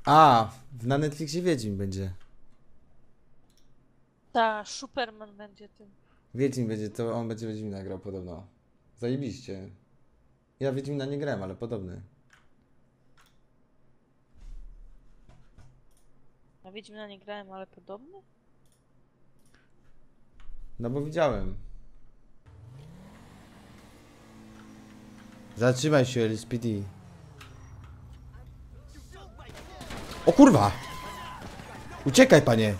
A, na Netflixie Wiedźmin będzie. Ta, Superman będzie tym. Wiedźmin będzie, to on będzie Wiedźmina grał podobno. Zajebiście. Ja Wiedźmina nie grałem, ale podobny. Ja Wiedźmina nie grałem, ale podobny? No bo widziałem. Zatrzymaj się, LSPD. O kurwa! Uciekaj, panie!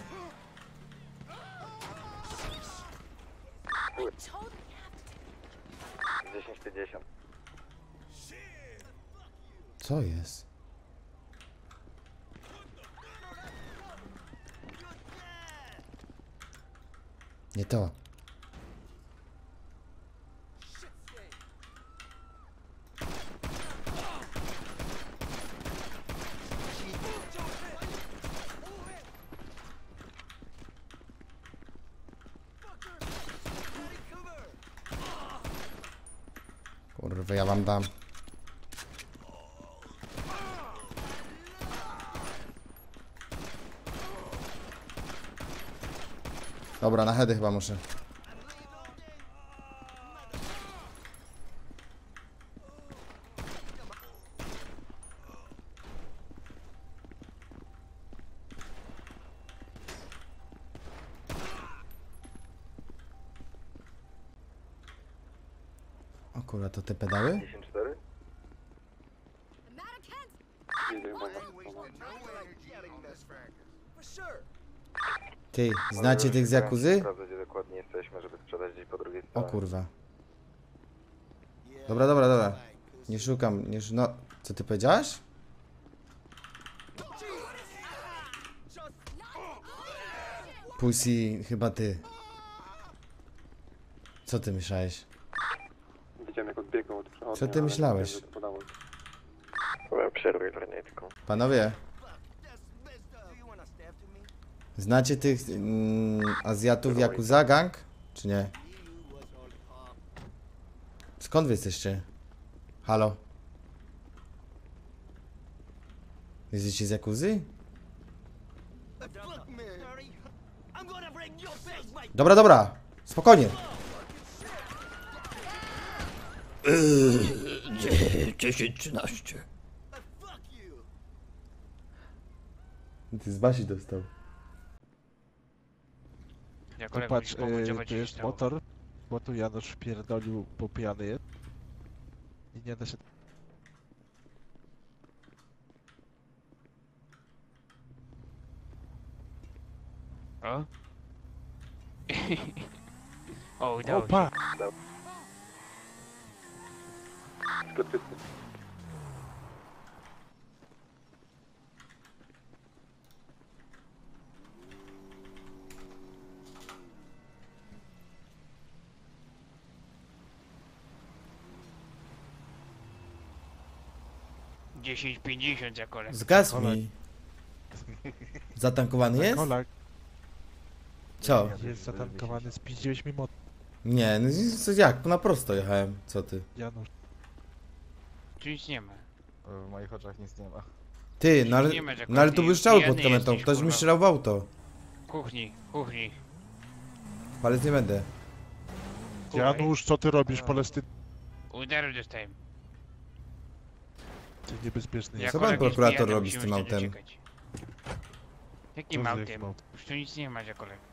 Co jest? Nie to. Kurwa, ja wam dam. Dobra, na heady chyba muszę. O kurwa, to te pedały? 54? Ty, znacie tych z Jakuzy? Sprawdzę, gdzie dokładnie jesteśmy, żeby sprzedać gdzieś po drugiej O stronie. kurwa. Dobra, dobra, dobra. Nie szukam, no... Co ty powiedziałaś? Pussy, chyba ty. Co ty myślałeś? Widziałem, jak odbiegł od przechodni. Co ty myślałeś? Powiem przerwę tylko. Panowie. Znacie tych Azjatów Yakuza gang? Czy nie? Skąd wy jesteście? Halo? Jesteście z Yakuzy? Dobra, dobra. Spokojnie. 10, 13. Ty z Basi dostał. Ja To kolego patrz, powiedzieć, tu jest motor, bo tu Janusz pierdolił, bo pijany jest. I nie da się... O? O, udało się. Opa! Sklepysty. Dziesięć 50 za kolego. Zgasł mi. Zatankowany jest? Kolak Co? jest zatankowany, spiździłeś mi motor, Nie, no co jak? Na prosto jechałem. Co ty? Janusz. Tu nic nie ma. W moich oczach nic nie ma. Ty, no ale, Nie ma, że no ale tu ty były strzały pijany pod kometą. jesteś, Ktoś mi kurwa. strzelał w auto. Kuchni, kuchni. Palec nie będę. Janusz, co ty robisz, Palestyn? Udaru dostałem. Ty niebezpieczny Ja jest. Co pan kolego jest prokurator pijany, robi z musimy tym stąd autem? uciekać. Jakim Co za autem? jakim autem? Już tu nic nie ma za kolego.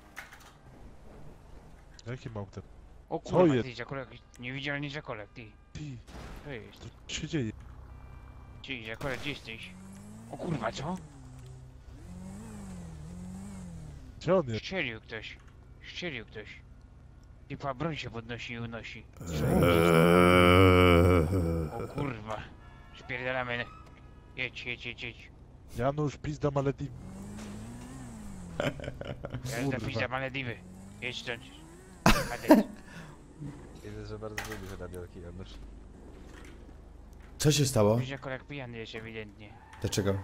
Jakim autem? O Co kurwa, jest? ty za kolego, niewidzialny za kolego, ty. Ty, To jest. co się dzieje? Ty, za kolego, gdzie jesteś? O kurwa, co? Gdzie on jest? Strzelił ktoś. Strzelił ktoś. Typa broń się podnosi i unosi. O kurwa. Spierdalamy. Jedź, jedź, jedź, jedź. Janusz, pizda Malediv. Jazda Kurwa. pizza Malediwy. Jedź stąd. Kadet. Widzę, że bardzo lubisz radiolki, Janusz. Co się stało? Wiesz, jako jak pijany jest ewidentnie. Dlaczego?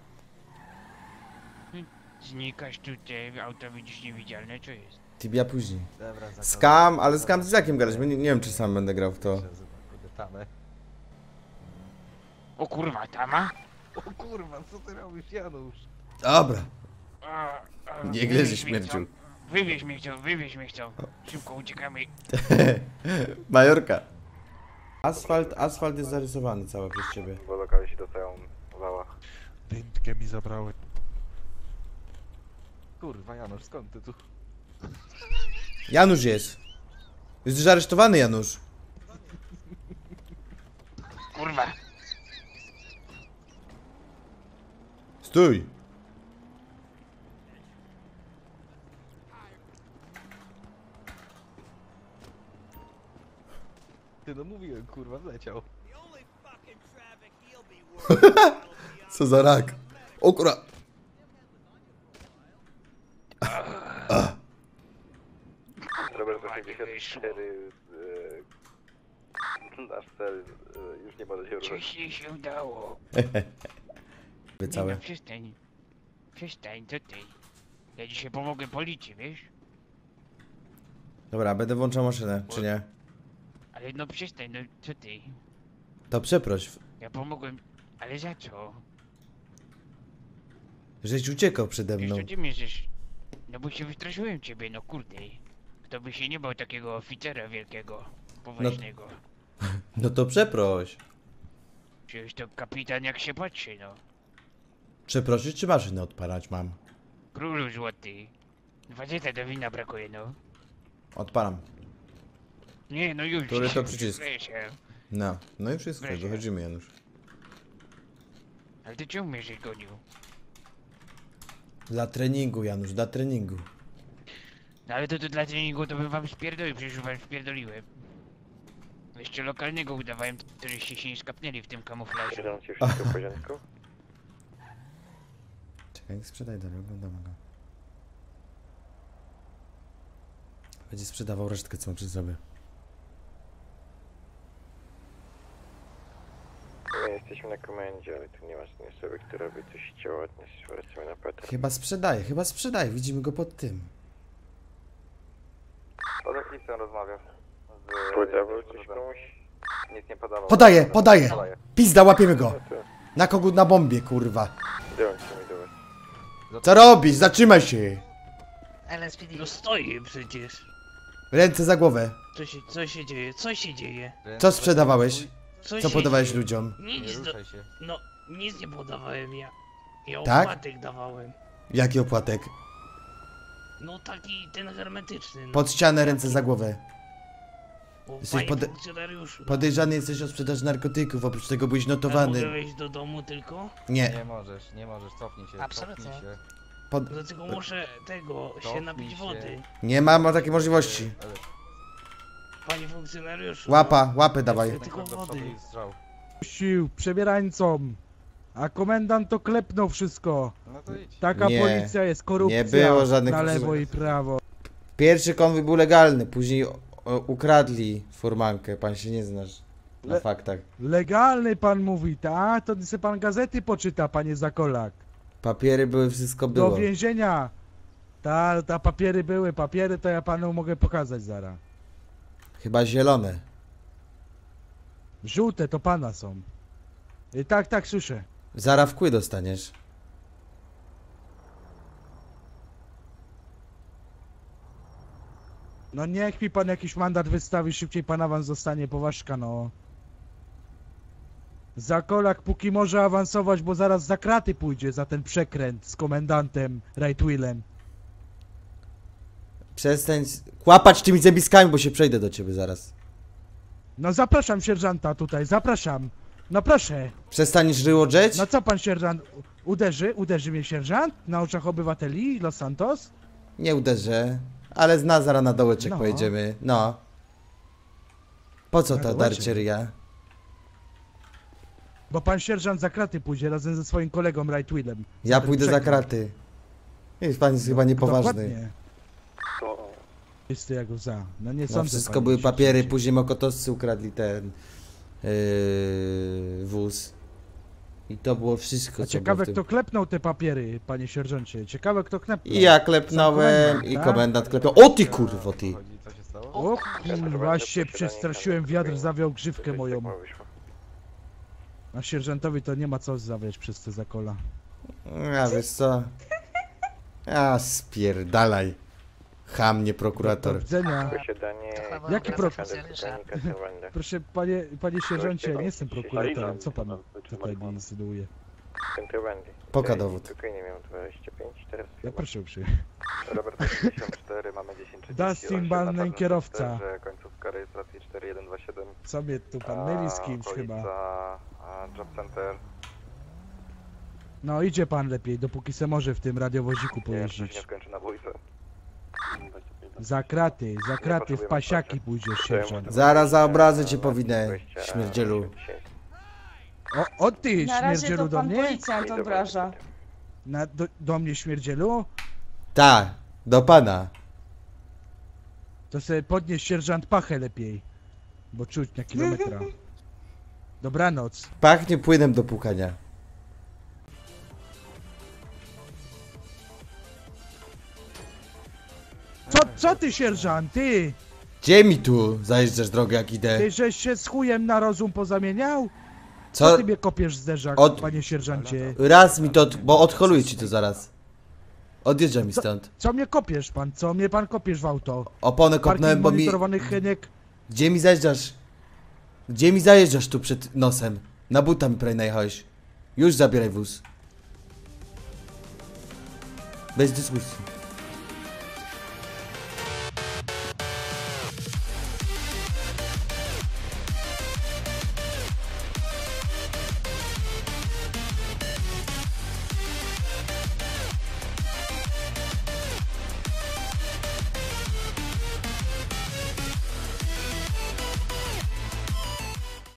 Znikasz tutaj, auto widzisz niewidzialne, co jest? Tibia później. Dobra, Skam, ale skam z jakim grać? Bo nie wiem, czy sam będę grał w to. Tamę. O kurwa, tama? O kurwa, co ty robisz, Janusz? Dobra. Nie gryzie Wywieź mnie śmierciu. chciał. Wywieź mnie chciał. Szybko uciekamy. Majorka. Asfalt jest zarysowany cały przez ciebie. Bo lokale się dostają wała. Dętkę mi zabrały. Kurwa, Janusz, skąd ty tu? Janusz jest. Jesteś aresztowany, Janusz. Kurwa. Stój. Ty no mówiłem, kurwa, wleciał. Co za rak. O kurwa. Robert Wyszło. 84, nasz cel już nie może się ruszać. Coś się udało. Wy Nie całe. no, przestań. Przestań, co ty? Ja dzisiaj pomogę policji, wiesz? Dobra, będę włączał maszynę, czy nie? Ale no przestań, no co ty? To przeproś, Ja pomogłem, ale za co? żeś uciekał przede Wiesz mną. co ty mierzysz? No bo się wystraszyłem ciebie, no kurde. Kto by się nie bał takiego oficera wielkiego, poważnego. No to przeproś. Przecież to kapitan jak się patrzy, no. Przeprosić, czy maszynę odpalać mam? Królu złoty. Faceta do wina brakuje, no. Odpalam. Nie, no już. Który to przycisk? Zdaje się. No, no i wszystko, Wreszcie. wychodzimy, Janusz. Ale ty czemu mnie żeś gonił? Dla treningu, Janusz, dla treningu. No ale to dla treningu to bym wam spierdolił, przecież już wam spierdoliłem. Jeszcze lokalnego udawałem, któryście się nie skapnęli w tym kamuflażu. Siedzą ci wszystko w porządku? Czekaj, sprzedaj dalej, oglądamy go. Będzie sprzedawał resztkę, co przy sobie. My jesteśmy na komendzie, ale tu nie ma żadnej osoby, która by coś chciała od nas. Wracamy na patrol. Chyba sprzedaje, widzimy go pod tym. Z lotnictwem rozmawiam. Podawał coś komuś? Nic nie podawał. Podaje! Pizda, łapiemy go! Na kogut na bombie, kurwa. Dołączcie mi do was. Co robisz? Zatrzymaj się! LSPD. No stoję przecież. Ręce za głowę. Co się dzieje? Co się dzieje? Co sprzedawałeś? Co się podawałeś dzieje? ludziom? Nie Nic, ruszaj się. no nic nie podawałem ja. Ja Tak? opłatek dawałem. Jaki opłatek? No taki ten hermetyczny. No. Pod ścianę, ręce za głowę. Bo jesteś panie funkcjonariuszu. Podejrzany jesteś o sprzedaż narkotyków, oprócz tego byłeś Ja mogę notowany. wejść do domu tylko? Nie. Nie możesz, cofnij się, Absolutnie. cofnij się. Dlatego muszę tego się Cofnij napić się. wody. Nie ma takiej możliwości. Ale Panie funkcjonariuszu. Łapę dawaj. Tylko najprawdopodobniej wody. strzał. Puścił przebierańcom. A komendant to klepnął wszystko. No to idź. Taka Nie, policja jest, korupcja. nie było żadnych na lewo konfliktów. i prawo. Pierwszy konwój był legalny, później ukradli furmankę. Pan się nie znasz na faktach. Legalny pan mówi, tak? To se pan gazety poczyta, panie Zakolak. Papiery były, wszystko Do było. więzienia. Ta papiery były, papiery to ja panu mogę pokazać zaraz. Chyba zielone. Żółte to pana są. Tak, słyszę. Zara w kły dostaniesz. No niech mi pan jakiś mandat wystawi, szybciej pan awans zostanie, poważka no. Zakolak póki może awansować, bo zaraz za kraty pójdzie za ten przekręt z komendantem Rightwheelem. Przestań kłapać tymi zębiskami, bo się przejdę do ciebie zaraz. No zapraszam sierżanta tutaj, zapraszam. No proszę. Przestaniesz ryło drzeć? No co pan sierżant uderzy? Uderzy mnie sierżant? Na oczach obywateli Los Santos? Nie uderzę, ale z Nazara na dołeczek No. pojedziemy. No. Po co Na ta dołeczek. darcie ryja? Bo pan sierżant za kraty pójdzie razem ze swoim kolegą Rightwheelem. Ja ten pójdę za przekręt. kraty. Jest pan jest chyba niepoważny. Dokładnie. Jest to jak za. No nie No sądzę. wszystko panie były papiery, sierżancie. później mokotowscy ukradli ten wóz. I to było wszystko, A co ciekawe było w tym. kto klepnął te papiery, panie sierżancie. Ciekawe kto klepnął. I ja klepnąłem, komendant, i tak? komendant klepnął. O ty kurwo ty! Chodzi, co się stało? O kurwa się przestraszyłem, wiatr zawiał grzywkę moją. A sierżantowi to nie ma co zawiać przez te zakola. A wiesz co? A spierdalaj. Cham, nie Do prokurator. widzenia. Posiadanie... Jaki pro- Kontrabanda. Proszę, panie sierżancie, nie jestem prokuratorem. Co pan tutaj mi insynuuje? Kontrabandy. Poka dowód. Spokojnie, miałem 25, teraz... Ja proszę uprzejmie. Robert 54, mamy 1038. Dustin Banner, kierowca. Końcówka rejestracji 4127. Co mnie tu pan myli z kimś chyba? Job Center. No idzie pan lepiej, dopóki se może w tym radiowoziku Nie pojeździć. skończy na bójce. Za kraty, w pasiaki pójdziesz, sierżant. Zaraz za obrazy cię powinę, śmierdzielu. O ty, Na razie śmierdzielu to do pan mnie? policjant obraża. Do mnie śmierdzielu? Tak, do pana. To sobie podnieś sierżant pachę lepiej. Bo czuć na kilometra. Dobranoc. Pachnie płynem do płukania. Co ty sierżant, ty? Gdzie mi tu zajeżdżasz drogę jak idę? Ty żeś się z chujem na rozum pozamieniał? Co Co? ty mnie kopiesz zderzak, panie sierżancie? Raz mi to, bo odholuję ci to zaraz. Odjeżdżaj mi stąd. Co mnie kopiesz pan? Co mnie pan kopiesz w auto? Oponę Parking kopnąłem, bo mi... monitorowanych Heniek. Gdzie mi zajeżdżasz? Gdzie mi zajeżdżasz tu przed nosem? Na buta mi prawie najechałeś. Już zabieraj wóz. Bez dyskusji.